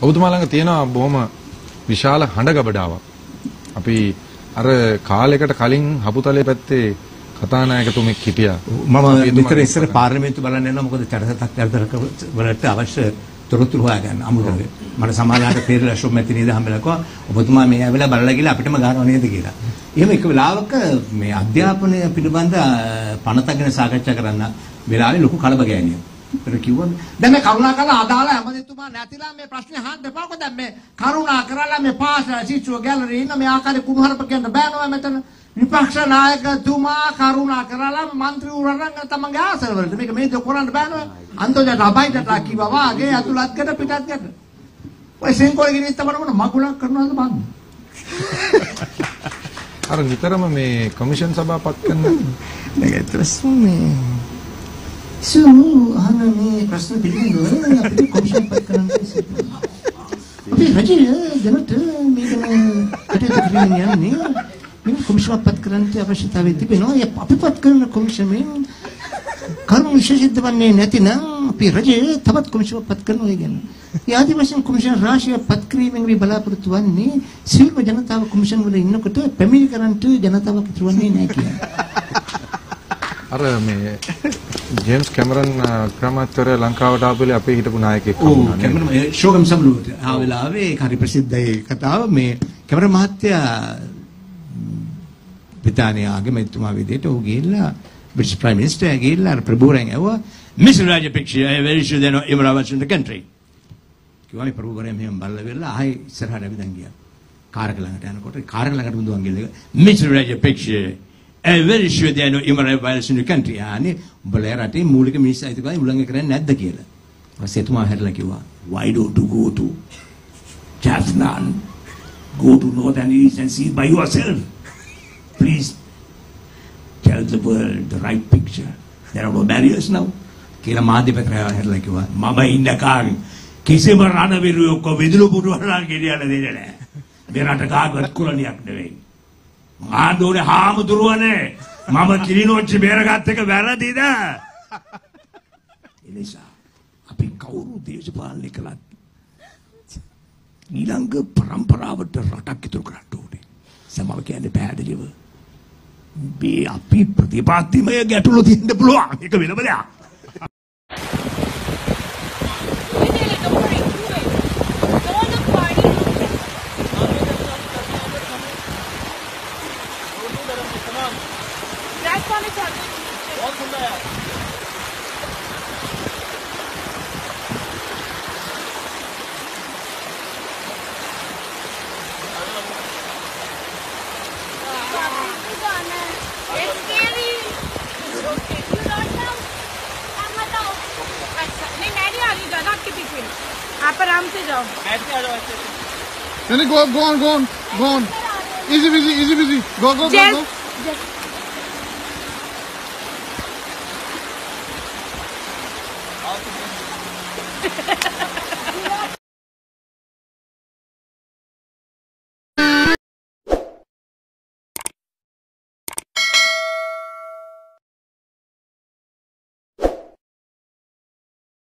ඔබතුමා ළඟ තියෙනවා බොහොම විශාල හඬ ගබඩාවක්. අපි අර කාලයකට කලින් හපුතලේ පැත්තේ කතානායකතුමෙක් හිටියා. මම විතර ඉස්සර පාර්ලිමේන්තු බලන්න යනවා මොකද චරිතයක් වලට අවශ්‍ය තොරතුරු හොයාගන්න අමුද්‍රව්‍ය. මට සමාජාට පෙරලා ෂොප් මැති නේද හම්බෙලා කිව්වා ඔබතුමා මේ ඇවිල්ලා බලලා ගිහලා අපිටම ගන්නවා නේද කියලා. එහෙම එක වෙලාවක මේ අධ්‍යාපනය පිළිබඳ පනත ගැන සාකච්ඡා කරන්න වෙලාවේ ලොකු කලබගෑනියක්. ඒකට කිව්වා දැන් මේ කරුණාකරලා අදාළ ඇමතිතුමා නැතිලා මේ ප්‍රශ්නේ අහන්න එපාකො දැන් මේ කරුණාකරලා මේ පාස් සිචුව ගැලරි ඉන්න මේ ආකාරයේ කුණුහරුප කියන්න බෑනවා මෙතන. විපක්ෂ නායකතුමා කරුණා කරලා മന്ത്രി උරරංග තමන්ගේ ආසල වලට මේක මේ දො කරන්න බෑනෝ අන්තෝජට අබයිට කිව්වා වාගේ අතුලත් ගැට පිටත් ගැට ඔය සෙන්කෝල ගිරිත් තමයි මගුලක් කරනවාද බං අර නිතරම මේ කමිෂන් සභා පත් කරන මේක ඇත්තටම මේ සුමු අහන මේ ප්‍රශ්න පිළිබඳව අපිට කමිෂන් පත් කරන්න අපි රජය දැනට මේක කටයුතු කරගෙන යන්නේ මේ කොමිෂන් පත් කරන්න අවශ්‍යතාවය තිබෙනවා. අපි පත් කරන කොමිෂමෙන් කරුණු විශේෂිත වන්නේ නැතිනම් අපි රජයේ තවත් කොමිෂන් පත් කරනවා කියන්නේ. ඒ ආදි වශයෙන් කොමිෂන් රාශිය පත් කිරීමෙන් අපි බලාපොරොත්තු වෙන්නේ සියලුම ජනතාව කොමිෂන් වල ඉන්නකොට පැමිණිලි කරන්ට ජනතාවක් ඉතුරු වෙන්නේ නැහැ කියන්නේ. අර මේ ජේම්ස් කැමරන් ක්‍රමතර ලංකාවට ආපුලේ අපේ හිටපු නායකයෙක් වුණා. කැමරන් ෂෝගම් සම්ලුවට ආ වෙලාවේ ඒක හරි ප්‍රසිද්ධයි කතාව මේ කැමරන් මහත්තයා බ්‍රිතාන්‍යයාගේ මෙතුමා විදිහට ਉਹ ගිහිල්ලා British Prime Minister ගිහිල්ලා ප්‍රභූරෙන් ඇහුවා Mr. Rajapaksa I very sure they know immigrants in the country. කිව්වා මේ ප්‍රභූවරයා මෙහෙම බලලා වෙලා ආයි ඉස්සරහට ඇවිදන් ගියා. කාරක ළඟට යනකොට කාරක ළඟට මුදුන් ගිහලා Mr. Rajapaksa I very sure they know immigrants in the country. ආනේ උඹලා රටේ මූලික මිනිස්සු අයිතිකාරයි උල්ලංඝනය කරන්නේ නැද්ද කියලා. ඊපස්සේ එතුමා හැරලා කිව්වා why don't you go to Jaffnan go to north and east and see by yourself. Please tell the world the right picture. There are no barriers now. කියලා මාධ්‍යපත්‍රය හැරලා කිව්වා මම ඉන්නකන් කිසිම රණවිරුවෙක් විදුලි පුටුවලා ගෙනියන්න දෙන්නේ නැහැ. මේ රට කාගවත් කුලණියක් නෙවෙයි. ආන්දෝනේ හාමුදුරුවනේ මම කිරිනොච්චි බේරගත් එක වැරදිද? එනිසා අපි කවුරු දේශපාලනය කළත් ඊළඟ પરම්පරාවට රටක් ඉතුරු කරන්න ඕනේ. සමහර කියන්නේ පැහැදිලිව මේ අපි ප්‍රතිපත්තිමය ගැටලු තියෙන්න පුළුවන්. ඒක වෙනම දෙයක්. आप आराम से जाओ बैठ के आ जाओ अच्छे से नहीं go on easy go.